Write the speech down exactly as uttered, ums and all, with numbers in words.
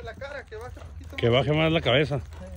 de la cara, que baje un poquito Que más. baje más la cabeza. Sí.